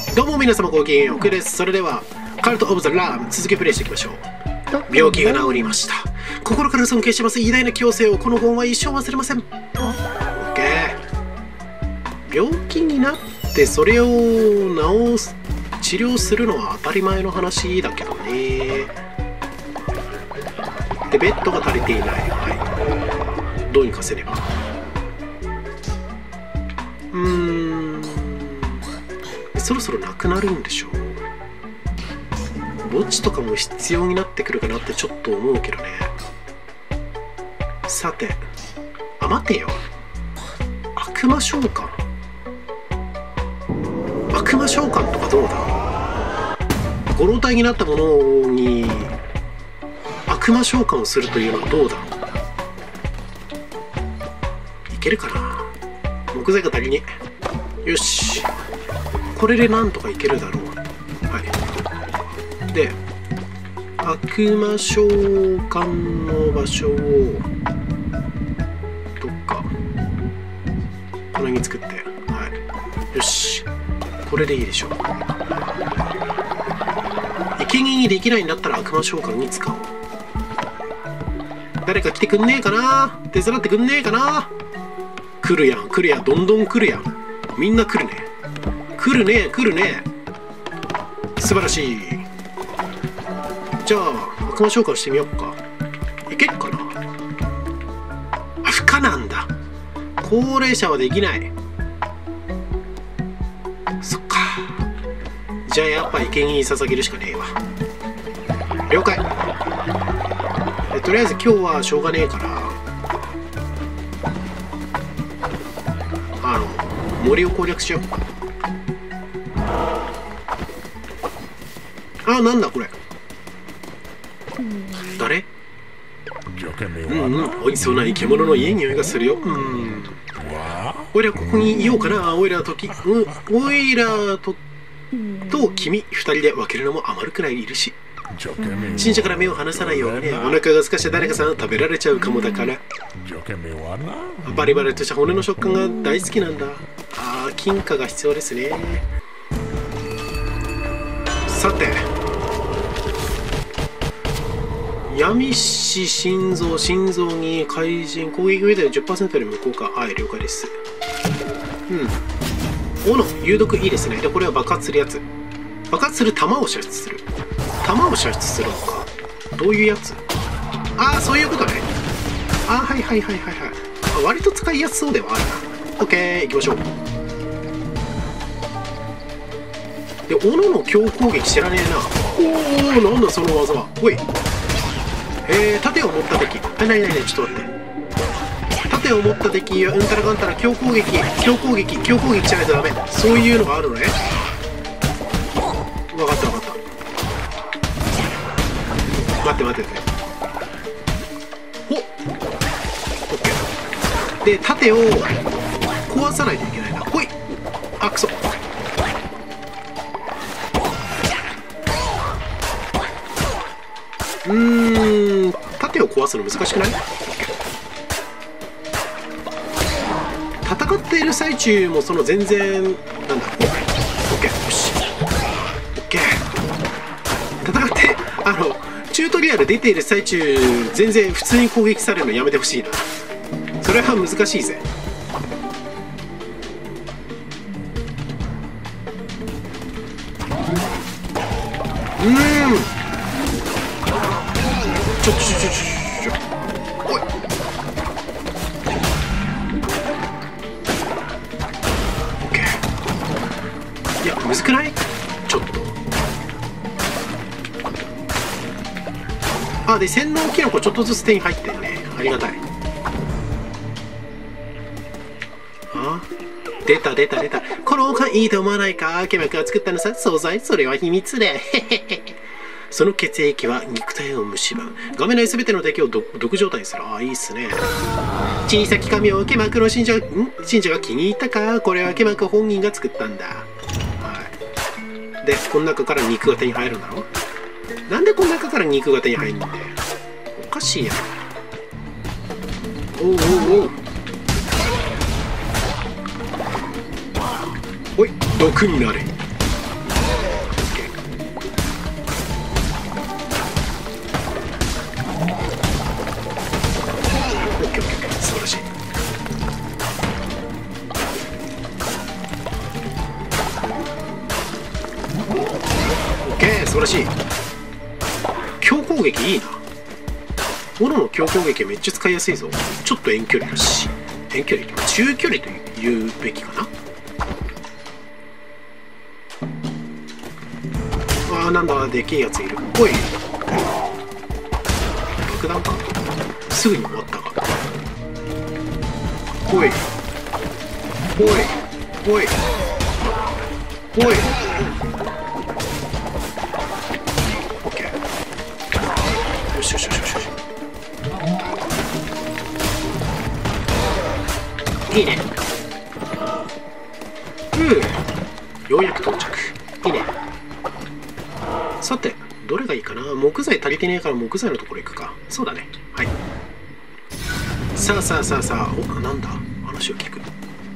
どうも皆様ごきげんよう、クです。それではカルト・オブ・ザ・ラーム続きプレイしていきましょう。病気が治りました。心から尊敬します偉大な強制をこの本は一生忘れません。 OK。 病気になってそれを治療するのは当たり前の話だけどね。でベッドが足りていない。はい、どうにかせねば。そろそろなくなるんでしょう。墓地とかも必要になってくるかなってちょっと思うけどね。さて、待てよ、悪魔召喚とかどうだ。ご老体になったものに悪魔召喚をするというのはどうだろう。いけるかな。木材が足りねえ。よし、これでなんとかいけるだろう。はい。で、悪魔召喚の場所をどっかこの辺に作って、はい。よし、これでいいでしょう。生贄にできないんだったら悪魔召喚に使おう。誰か来てくんねえかな。手伝ってくんねえかな。来るやん、来るやん、どんどん来るやん。みんな来るね。来るね、来るね。素晴らしい。じゃあ悪魔召喚してみよっか。いけるかな。不可なんだ。高齢者はできない。そっか。じゃあやっぱ生贄に捧げるしかねえわ。了解。とりあえず今日はしょうがねえから森を攻略しよう。なんだこれ。誰？おいしそうな生き物のいい匂いがするよ。おいらここにいようかな。おいらと君二人で分けるのも余るくらいいるし。信者から目を離さないようにね。お腹がすかして誰かさん食べられちゃうかもだから。バリバリとした骨の食感が大好きなんだ。金貨が必要ですね。さて、闇死心臓に怪人攻撃上で 10% より無効化。はい、了解です。斧有毒いいですね。でこれは爆発するやつ。爆発する弾を射出する。弾を射出するのか。どういうやつ。そういうことね。はい。割と使いやすそうではあるな。 OK、 行きましょう。で斧の強攻撃知らねえな。なんだその技は。おい、盾を持った敵。ないちょっと待って。盾を持った敵うんたらかんたら強攻撃しないとダメ。そういうのがあるのね。分かった。待って。オッケー。で盾を壊さないといけないな。ほい。クソ。盾を壊すの難しくない？戦っている最中もその全然なんだ。オッケー。よし。オッケー。戦ってチュートリアル出ている最中全然普通に攻撃されるのやめてほしいな。それは難しいぜ。おい。オッケー。いやむずくない？ちょっと。で洗脳キノコちょっとずつ手に入ってるね。ありがたい。出た。この缶いいと思わないか。ケマクが作ったのさ。惣菜それは秘密で。その血液は肉体を蝕む。画面内全ての敵を毒状態にする。いいっすね。小さき紙をケマクの信者が気に入ったか。これはケマク本人が作ったんだ。でこの中から肉が手に入るんだろ。なんでこの中から肉が手に入るんだよ。おかしいやん。おい、毒になれ。 素晴らしい。強攻撃いいな。斧の強攻撃めっちゃ使いやすいぞ。ちょっと遠距離だし、遠距離中距離と言うべきかな。あー、なんだ、でけえやついる。おい、爆弾か。すぐに終わったが。おいおいおいおい。オッケー。よしよしよしよし。いいね。ようやく到着。いいね。さて、どれがいいかな。木材足りてねえから木材のところ行くか。そうだね。はい。さあさあさあさあ。お、なんだ、話を聞く。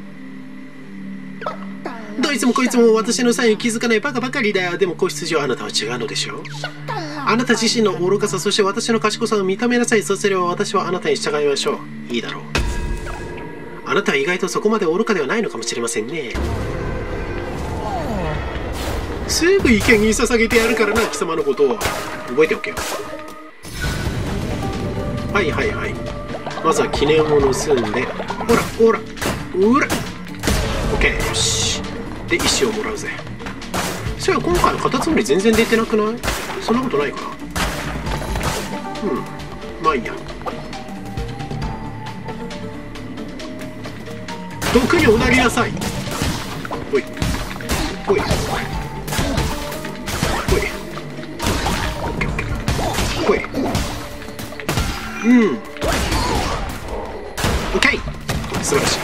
どいつもこいつも私のサインに気づかないバカばかりだ。でも子羊はあなたは違うのでしょう。あなた自身の愚かさ、そして私の賢さを認めなさい。そうすれば私はあなたに従いましょう。いいだろう。あなたは意外とそこまで愚かではないのかもしれませんね。すぐ意見に捧げてやるからな、貴様のことを。覚えておけよ。はいはいはい。まずは記念を盗んで、ほらほらほら。オッケー、よし。で、石をもらうぜ。そういや、今回のカタツムリ全然出てなくない？そんなことないかな。まあいいや。毒におなりなさい。おいおいおい。オッケーオッケー。おい。オッケー。素晴らしい。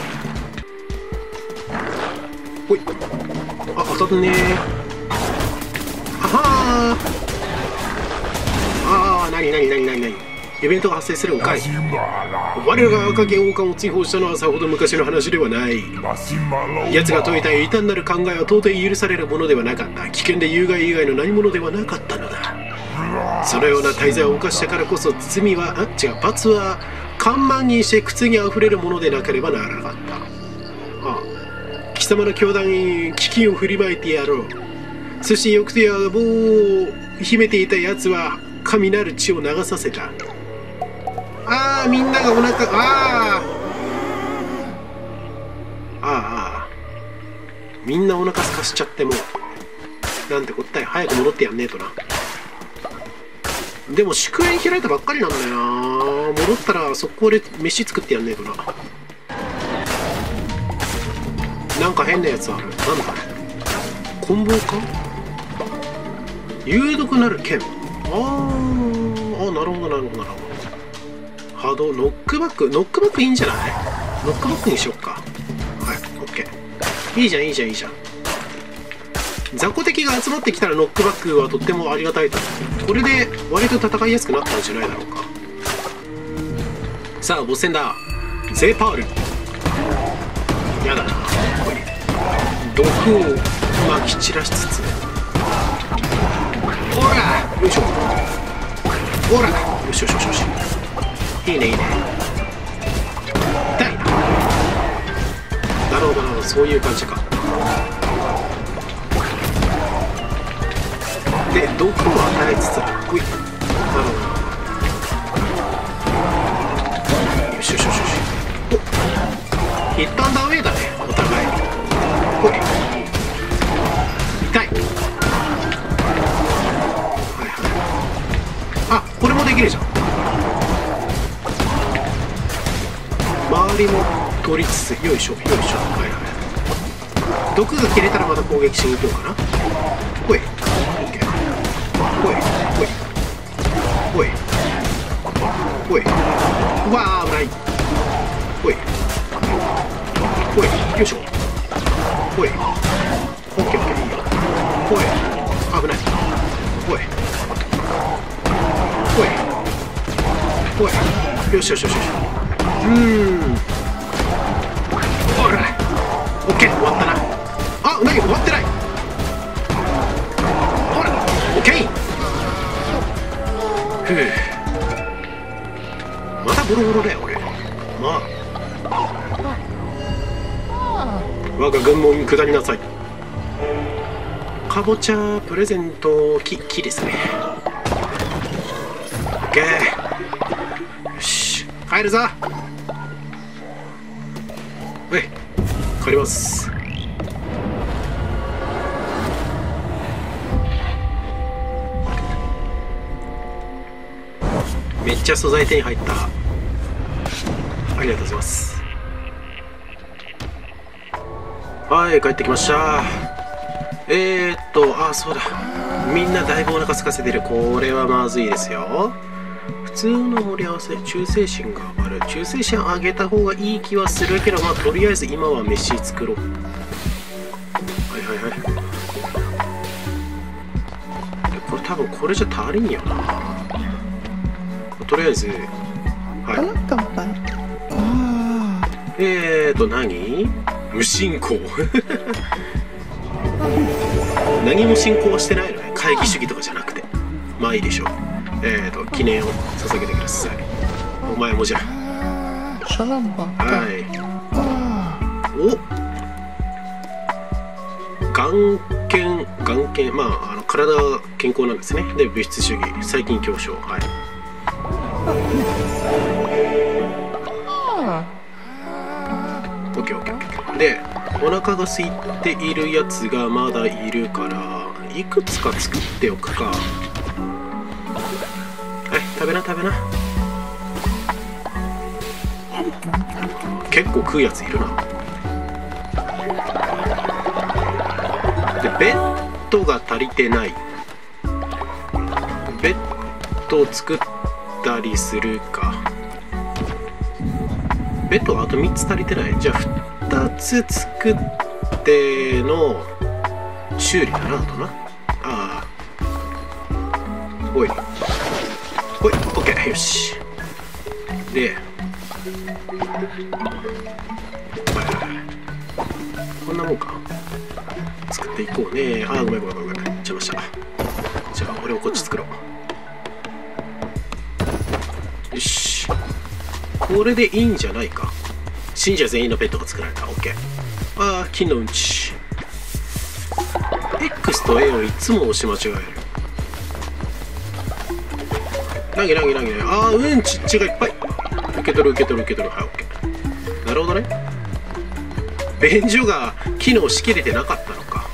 おい。あ、当たるねー。ははー。あー、なにイベントが発生するんかい。我らが赤毛王冠を追放したのはさほど昔の話ではない。奴が説いた異端なる考えは到底許されるものではなかった。危険で有害以外の何者ではなかったのだ。そのような大罪を犯したからこそ罪は罰は緩慢にして苦痛にあふれるものでなければならなかった。貴様の教団に危機を振りまいてやろう。そして翌手野望を秘めていた奴は神なる血を流させた。ああ、みんながお腹、みんなお腹すかしちゃってもなんてこったい。早く戻ってやんねえとな。でも祝宴開いたばっかりなんだよな。戻ったら速攻で飯作ってやんねえとな。なんか変なやつある。なんだ棍棒か。有毒なる剣。なるほどなるほどなるほど。波動、ノックバックいいんじゃない。ノックバックにしよっか。はい、オッケー。いいじゃんいいじゃんいいじゃん。雑魚敵が集まってきたらノックバックはとってもありがたいと。これで割と戦いやすくなったんじゃないだろうか。さあボス戦だ。ゼパール。やだな。これ毒をまき散らしつつ、ほらよいしょ、ほらよしよしよしよし。いいねいいね。痛いな。なるほどなるほど、そういう感じか。で毒を与えつつ、ほい。なるほど。よしよしよしよし。お、一旦ダメだね、お互い。ほい。痛い。はいはい。あ、これもできるじゃん。周りも取りつつ、よいしょよいしょ。はいはい。毒が切れたらまた攻撃しに行こうかな。ほい。オッケー。ほいほいほいほい。うわー危ない。ほいほい。よいしょ。ほい。オッケーオッケー、いいよ。ほい。危ない。ほいほいほい。よしよしよしよし。ほらオッケー、終わったな。あ、何終わってない。ほらオッケー。ふう、またボロボロだよ俺。まあ我が軍門に下りなさい。 かぼちゃプレゼント木ですね。オッケー。よし、帰るぞ。はい、帰ります。めっちゃ素材手に入った。ありがとうございます。はい、帰ってきました。そうだ。みんなだいぶお腹空かせてる。これはまずいですよ。普通の盛り合わせ、忠誠心が上がる。忠誠心上げた方がいい気はするけど、まあとりあえず今は飯作ろう。はいはいはい。これ多分これじゃ足りんよな。とりあえず、はい。何？無進行何も進行はしてないのね。会議主義とかじゃなくて。まあいいでしょう。記念を捧げてください。お前もじゃ。はい。お、眼検、まあ体が健康なんですね。で、物質主義、細菌狭小。はい。オッケーオッケーオッケー。で、お腹が空いているやつがまだいるからいくつか作っておくか。はい、食べな。結構食うやついるな。で、ベッドが足りてない。ベッドを作ったりするか。ベッドはあと3つ足りてない。じゃあ2つ作っての修理だな。あとな。ああ、おいオッケー。よし。で、こんなもんか。作っていこうね。ああ、ごめん邪魔した。じゃあ俺をこっち作ろう。よし、これでいいんじゃないか。信者全員のペットが作られた。 OK。 ああ、金のうんち。 X と A をいつも押し間違える。投げああ、うんちっちがいっぱい。受け取る。はい、 OK。 なるほどね。便所が機能しきれてなかったのか。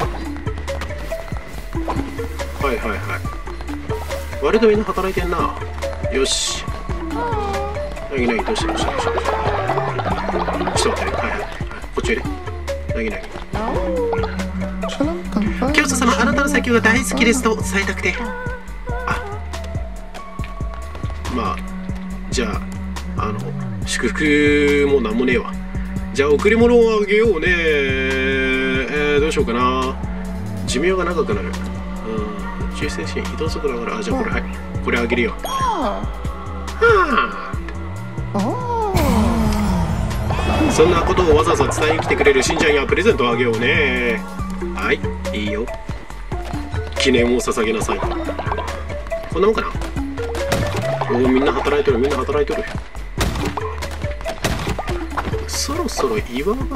はい割とみんな働いてんな。よし。どうしたちょっと待ってね。はい、こっちへね。教祖様、あなたの説教が大好きですと伝えたくて。あ、まあじゃあ祝福もなんもねえわ。じゃあ贈り物をあげようね。どうしようかな。寿命が長くなる。忠誠心、移動速度だから。じゃあこれ、はい、これあげるよ。そんなことをわざわざ伝えに来てくれる信者にはプレゼントをあげようね。はい、いいよ。記念を捧げなさい。こんなもんかな。おお、みんな働いとる。そろそろ岩場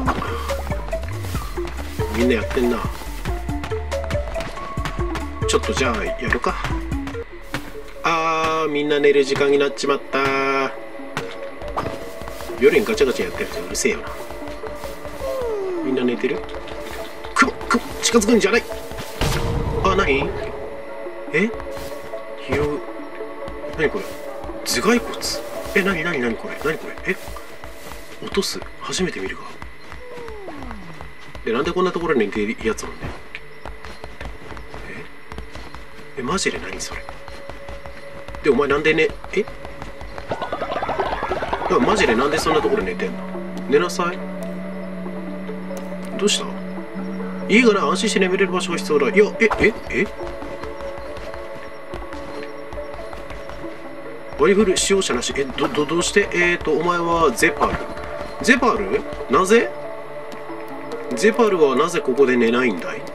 みんなやってんな。ちょっとじゃあやるか。みんな寝る時間になっちまった。夜にガチャガチャやってるとうるせえよな。みんな寝てる。雲近づくんじゃない。あ、何？何これ。頭蓋骨。何これ。落とす。初めて見るか。で、なんでこんなところに寝てるやつなんだよ。マジで何それ。で、お前なんでマジでなんでそんなところ寝てんの。寝なさい。どうした。いいかな。安心して眠れる場所が必要だ。いや、割り振る使用者なし。どうして。お前はゼパルなぜゼパルはなぜここで寝ないんだい。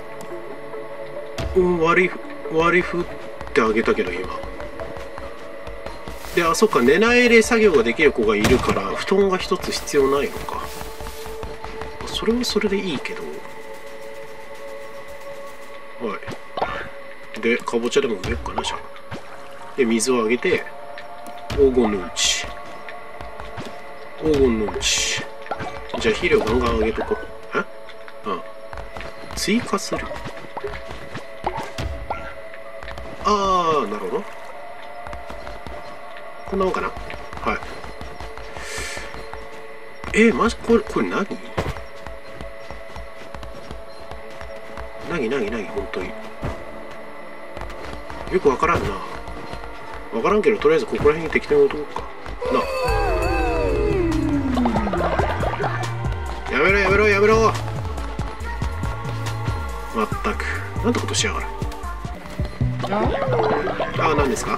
割り振ってあげたけど今で、そっか、寝ないで作業ができる子がいるから布団が一つ必要ないのか。それはそれでいいけど、 はいでかぼちゃでも植えようかな。じゃあで水をあげて黄金のうんち黄金のうんち。じゃあ肥料ガンガンあげとこう。あ追加する。ああなるほど。こんなもんかな。はいマジこれ何本当によくわからんな。わからんけどとりあえずここら辺に適当に置いとこうかな。やめろまったくなんてことしやがる。何ですか。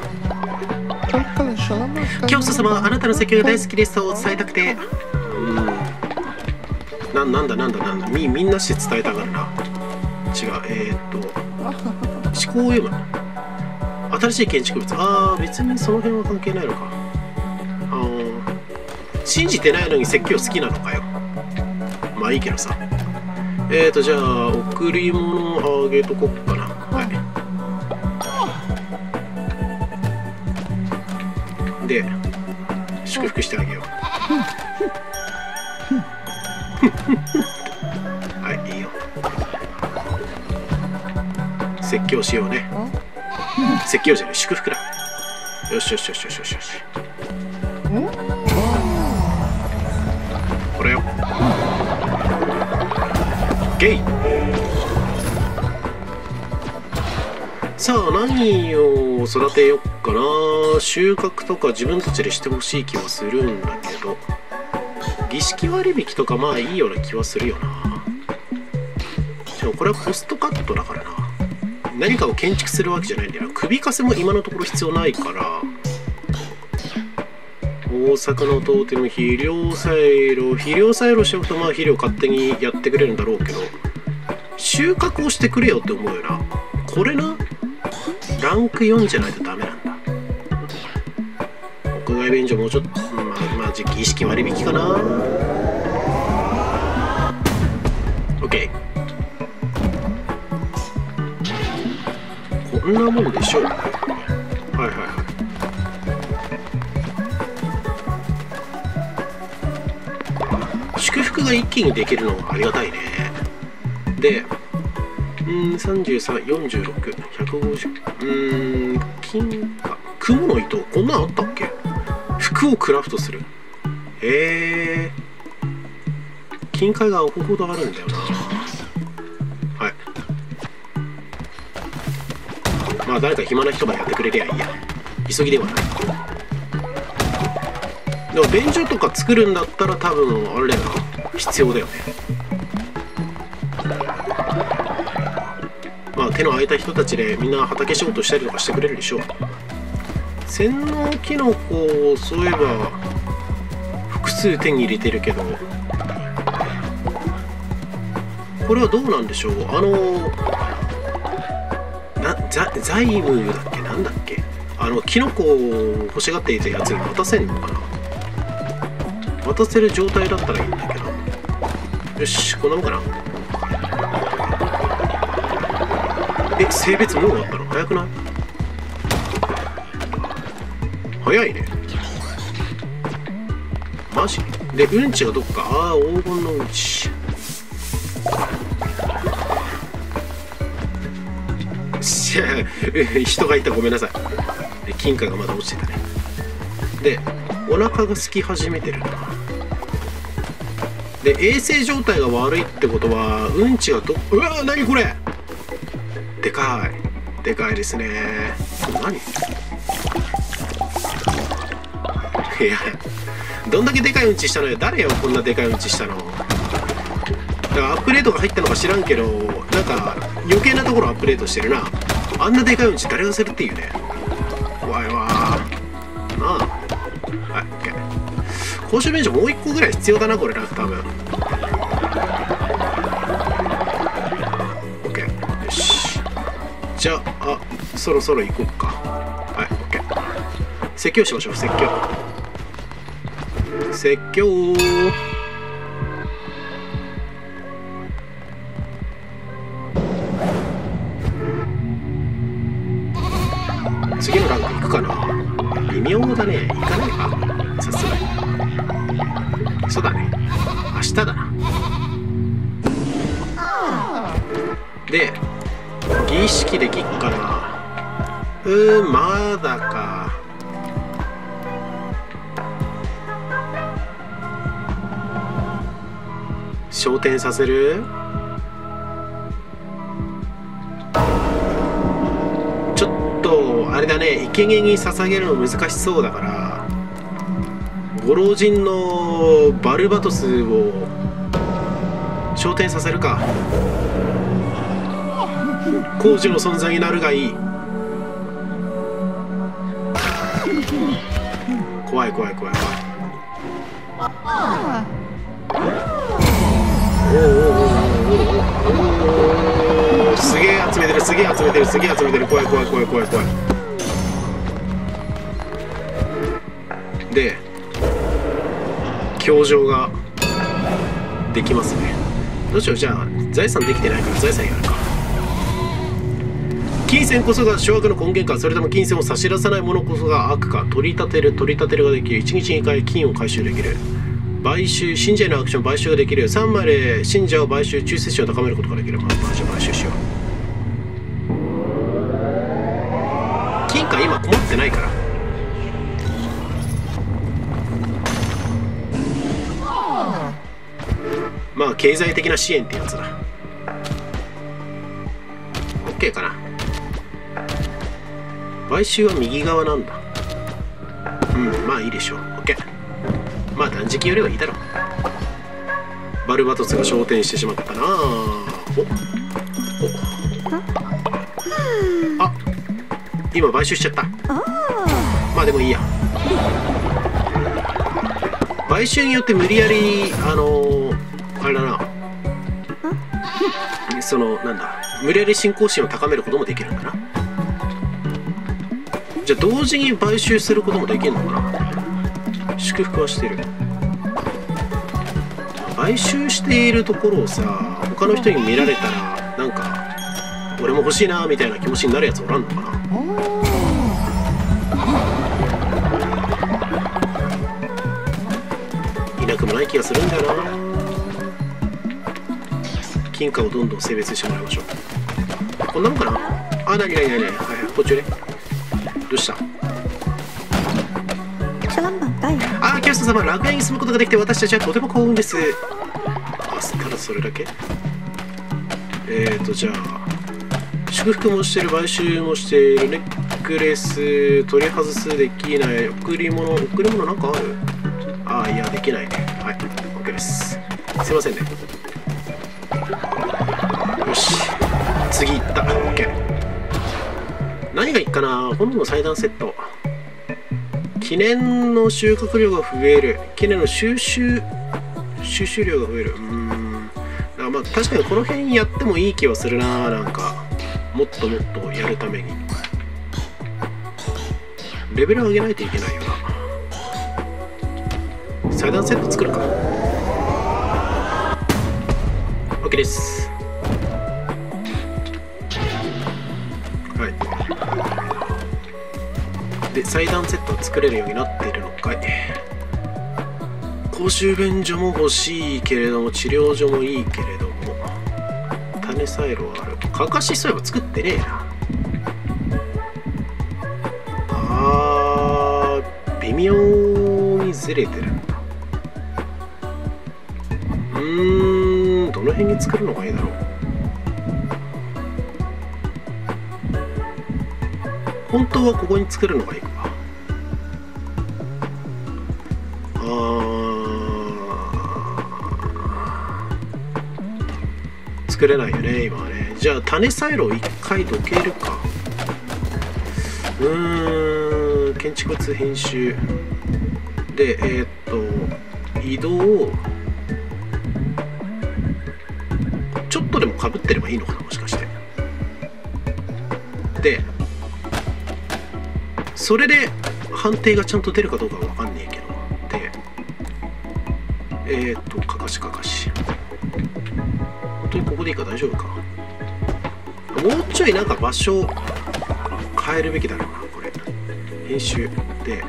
教祖様、あなたの説教が大好きですと伝えたくて。なんだみんなして伝えたがるな。違う思考を読む。新しい建築物。別にその辺は関係ないのか。信じてないのに説教好きなのかよ。まあいいけどさ。じゃあ贈り物あげとこっかな。で祝福してあげよう。はいいいよ。説教しようね。説教じゃない祝福だ。よしこれよゲイ。さあ何を育てよっかな。収穫とか自分たちでしてほしい気はするんだけど儀式割引とかまあいいような気はするよな。でもこれはコストカットだからな。何かを建築するわけじゃないんだよ。首かせも今のところ必要ないから大阪のトーテム肥料サイロしておくとまあ肥料勝手にやってくれるんだろうけど収穫をしてくれよって思うよな。これなランク4じゃないとダメなんだ。屋外便所もうちょっとまあ儀式割引かな。 OK こんなもんでしょう。祝福が一気にできるのはありがたいね。で33、46、150金貨雲の糸こんなんあったっけ。服をクラフトする。金塊が奥ほどあるんだよな。はいまあ誰か暇な人がやってくれりゃいいや。急ぎではない。でも便所とか作るんだったら多分あれだよな必要だよね。まあ手の空いた人たちでみんな畑仕事したりとかしてくれるでしょう。洗脳キノコそういえば複数手に入れてるけどこれはどうなんでしょう。財務だっけなんだっけキノコを欲しがっていたやつに渡せんのかな。渡せる状態だったらいいんだけど。よしこんなもんかな。性別もう終わったの早くない。早いねマジで。うんちがどっか黄金のうんち人がいたごめんなさい。金貨がまだ落ちてたね。でお腹が空き始めてるな。で衛生状態が悪いってことはうんちがうわ何これでかいですね。何いやどんだけでかいうんちしたのよ。誰よこんなでかいうんちしたの。だからアップデートが入ったのか知らんけどなんか余計なところアップデートしてるな。あんなでかいうんち誰がするっていうね。怖いわなあ。はい OK 公衆便所もう1個ぐらい必要だなこれな多分。 OK よしじゃあそろそろ行こうか。はい OK 説教しましょう。説教次のランク行くかな。微妙だね。行かないか、さすがに。そうだね、明日だな。で儀式できっかな。まだか。昇天させる。ちょっとあれだね、イケゲに捧げるの難しそうだから、ご老人のバルバトスを昇天させるか。工事の存在になるがいい。怖い怖い怖い怖い。おお、すげえ集めてる、すげえ集めてる、すげえ集めてる。怖い怖い怖い怖い怖い。で教場ができますね。どうしよう。じゃあ財産できてないから財産やるか。金銭こそが諸悪の根源か、それとも金銭を差し出さないものこそが悪か。取り立てるができる。1日2回金を回収できる。買収、信者へのアクション買収ができる。3枚で信者を買収、忠誠心を高めることができる。まあじゃあ買収しよう。金貨今困ってないから。まあ経済的な支援ってやつだ。 OK かな。買収は右側なんだ。まあいいでしょう。 OK。 まあ断食よりはいいだろう。バルバトスが昇天してしまったな。あ、今買収しちゃった。まあでもいいや。買収によって無理やりあれだな、そのなんだ、無理やり信仰心を高めることもできるんだな。じゃあ同時に買収することもできるのかな。祝福はしてる。買収しているところをさ、他の人に見られたらなんか俺も欲しいなみたいな気持ちになるやつおらんのかな。いなくもない気がするんだよな。金貨をどんどん性別してもらいましょう。こんなもんかな。あ、なに、はいはい、こっちね。どうした。ああ、キャスト様、楽園に住むことができて私たちはとても幸運です。あ、ただそれだけ。じゃあ祝福もしてる、買収もしている、ネックレス取り外すできない、贈り物なんかある。ああ、いやできないね。はい、 OK です。すいませんね。よし、次行った。 OK。 何がいいかな。炎の祭壇セット。記念の収穫量が増える。記念の収集量が増える。だからまあ確かにこの辺やってもいい気はするな。なんかもっともっとやるためにレベル上げないといけないよな。祭壇セット作るか。 OK です。はい。で祭壇セットを作れるようになっているのかい。公衆便所も欲しいけれども、治療所もいいけれども、種サイロはある。かかしそういえば作ってねえな。微妙にずれてるんだ。どの辺に作るのがいいだろう。本当はここに作るのがいいか。作れないよね今はね。じゃあ種サイロを一回どけるか。建築物編集で移動をちょっとでもかぶってればいいのかな、もしかして。でそれで判定がちゃんと出るかどうかは分かんねえけど。でかかし本当にここでいいか。大丈夫か。もうちょいなんか場所を変えるべきだろうなこれ。 編集で、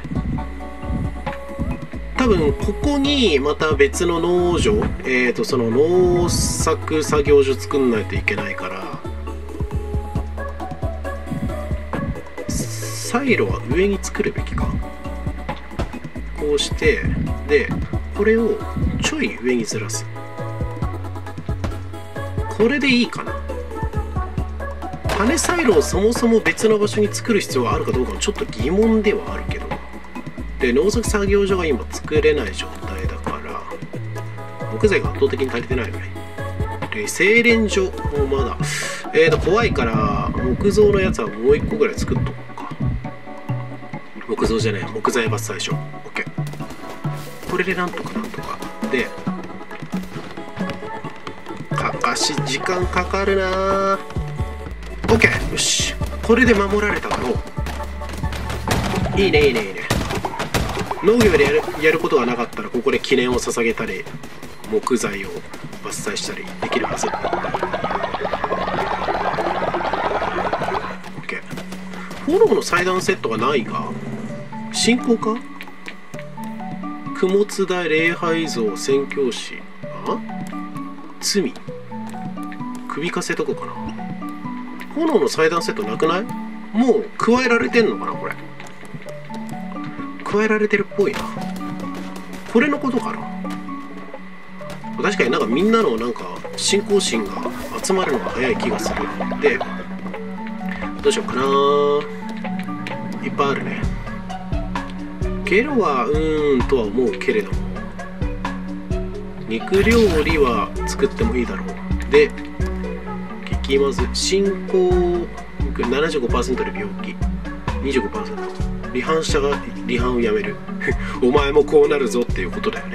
多分ここにまた別の農場、その農作作業所作んないといけないから、サイロは上に作るべきか。こうして、でこれをちょい上にずらす。これでいいかな。種サイロをそもそも別の場所に作る必要があるかどうかもちょっと疑問ではあるけど、で農作作業所が今作れない状態だから木材が圧倒的に足りてないよね。で精錬所もまだ怖いから木造のやつはもう1個ぐらい作っとこうか。木造じゃない、木材伐採所 OK。 これでなんとかで、時間かかるな。 OK、 よし、これで守られただろう。いいね。農業でやることがなかったらここで記念を捧げたり木材を伐採したりできるはず。 OK。 炎の祭壇セットがないが信仰か。供物台、礼拝像、宣教師、罪、首かせとかかな。炎の祭壇セットなくない？もう加えられてんのかな。これ加えられてるっぽいな。これのことかな。確かになんかみんなのなんか信仰心が集まるのが早い気がする。でどうしようかな。いっぱいあるね。ゲロはとは思うけれども、肉料理は作ってもいいだろう。で激まず進行 75% で病気 25%、 離反者が離反をやめるお前もこうなるぞっていうことだよね。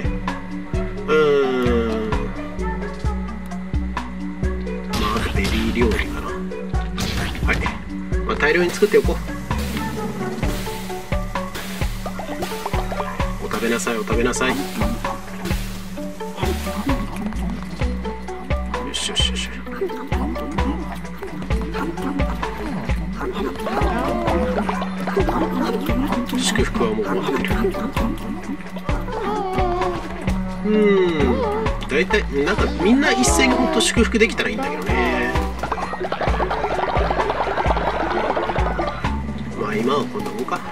まあベリー料理かな。はい、まあ、大量に作っておこう。お食べなさい、お食べなさい。よしよしよし。祝福はもう終わってる。だいたいなんかみんな一斉にほんと祝福できたらいいんだけどね。まあ今はこんなもんか。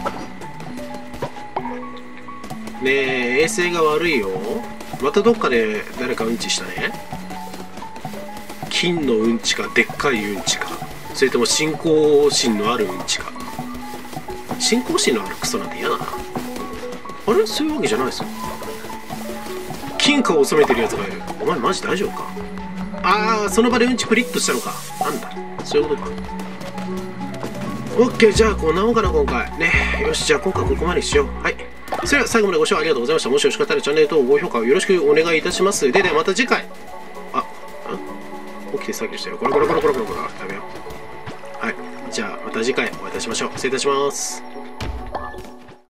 ねえ、衛生が悪いよ。またどっかで誰かうんちしたね。金のうんちかでっかいうんちか、それとも信仰心のあるうんちか。信仰心のあるクソなんて嫌だな。あれ、そういうわけじゃないですよ。金貨を収めてるやつがいる。お前マジ大丈夫か。ああ、その場でうんちプリッとしたのか。なんだ、そういうことか。オッケー、じゃあこんなもんかな今回ね。よし、じゃあ今回ここまでにしよう。はい、それでは最後までご視聴ありがとうございました。もしよろしかったらチャンネルとご評価をよろしくお願いいたします。ではまた次回。起きて作業してる。これやめよう。はい、じゃあまた次回お会いいたしましょう。失礼いたします。